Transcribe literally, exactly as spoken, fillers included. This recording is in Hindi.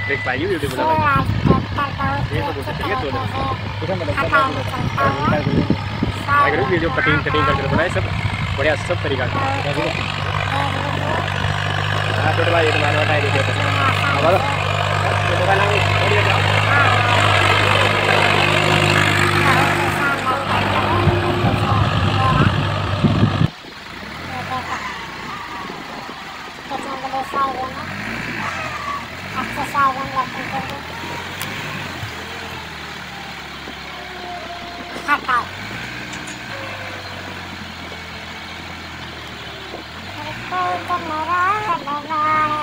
ब्रेक पाएगी यूट्यूब पे लगा ये तो बोल सकते हैं तो इसमें मतलब अगर वीडियो कटिंग कटिंग करके बनाए सब बढ़िया सब तरीका का हां तो भाई तो मानवा टाइप देते हैं अब तो मोबाइल में बढ़िया जाओ Hãy subscribe cho kênh Ghiền Mì Gõ để không bỏ lỡ